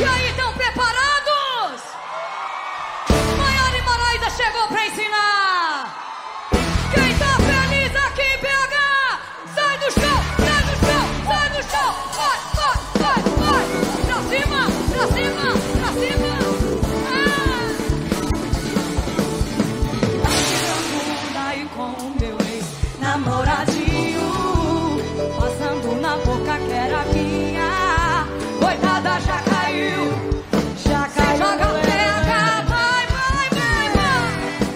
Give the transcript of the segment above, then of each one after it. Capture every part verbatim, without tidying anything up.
E aí, estão preparados? Maiara e Maraísa chegou pra ensinar. Quem tá feliz aqui em B H, sai do chão, sai do chão, sai do chão. Vai, vai, vai, vai. Pra cima, pra cima, pra cima. Ah. Tá tirando onda aí com o meu ex-namoradinho, passando na boca que era minha. Coitada, já caiu, já caiu. Joga o P H, vai, vai, vai, vai.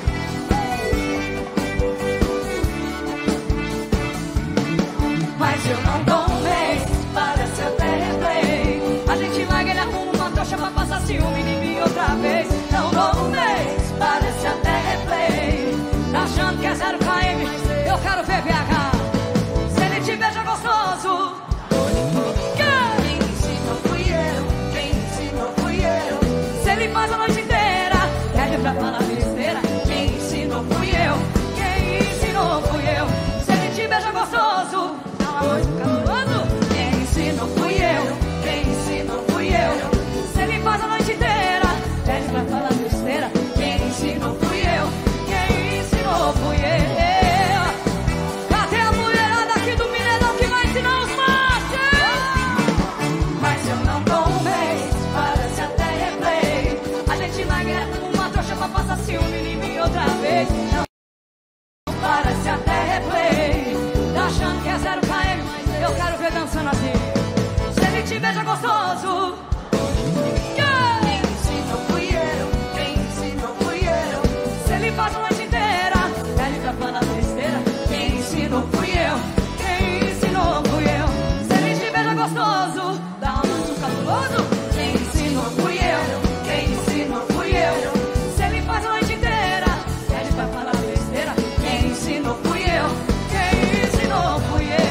Mas eu não dou um mês, parece até replay. A gente larga, ele arruma uma trouxa pra passar ciúme em mim outra vez. Não dou um mês, parece até replay. Tá achando que é zero km, eu quero ver B H. Se ele te beija gostoso, quem ensinou fui eu, quem ensinou fui eu. Se ele faz a noite inteira, pede pra falar besteira. Quem ensinou fui eu, quem ensinou fui eu. Se ele te beija gostoso, dá uma noite caloroso. Quem ensinou fui eu, quem ensinou fui eu. Se ele faz a noite inteira, pede pra falar besteira. Quem ensinou fui eu, quem ensinou fui eu. Cadê a mulherada aqui do Mineirão que vai ensinar os machos? Mas eu não dou um mês, parece até replay. A gente larga uma trouxa pra passar ciúme em mim outra vez. Não, parece até replay. Tá achando que é zero km, mas eu quero ver dançando assim. Se ele te beija gostoso, quem ensinou fui eu, quem ensinou fui eu. Se ele faz a noite inteira, pede pra falar besteira. Quem ensinou fui eu, quem ensinou fui eu. Se ele te beija gostoso, dá um abraço cabuloso. Quem ensinou fui eu, quem ensinou fui eu. Se ele faz a noite inteira, pede pra falar besteira. Quem ensinou fui eu, quem ensinou fui eu.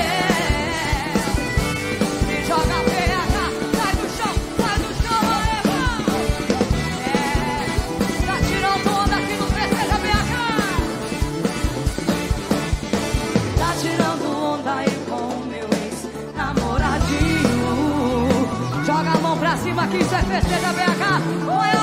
Me joga P H, sai do chão, sai do chão, leva. É, tá tirando onda aqui no Festeja B H. Tá tirando onda aí com o meu ex-namoradinho. Joga a mão pra cima que isso é Festeja B H. Oi,